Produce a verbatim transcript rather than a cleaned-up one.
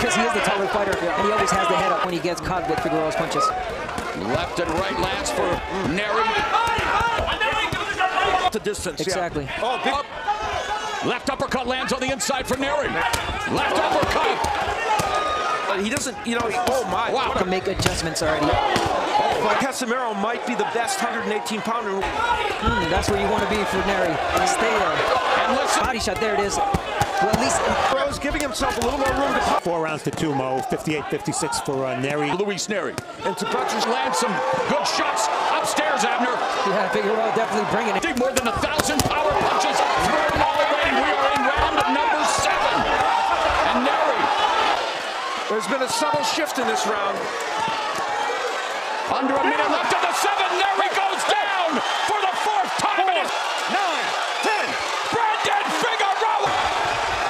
because he is the taller fighter, and he always has the head up when he gets caught with Figueroa's punches. Left and right lands for Nery. The distance. Exactly. Yeah. Oh, big. Left uppercut lands on the inside for Nery. Left uppercut. He doesn't, you know, he, oh my. Wow. Can make adjustments already. Oh, Casemiro might be the best one hundred eighteen pounder. Mm, that's where you want to be for Nery. Stay there. And listen. Body shot, there it is. Well, at least Rose giving himself a little more room to pop. Four rounds to two, Mo. fifty-eight fifty-six for uh, Nery. Luis Nery. And to Butcher's Lands some good shots upstairs, Abner. yeah, Figueroa definitely bringing it. Dig more than a thousand power punches through already. We are in round number seven. And Nery. There's been a subtle shift in this round. Under a minute left of the seven. Nery